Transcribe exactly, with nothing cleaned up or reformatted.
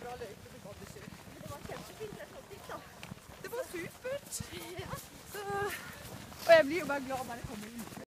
bra løype med badekjør. Men det var kjempefint resultat da. Det var supert. Ja. Så, og jeg blir jo bare glad når jeg kommer inn.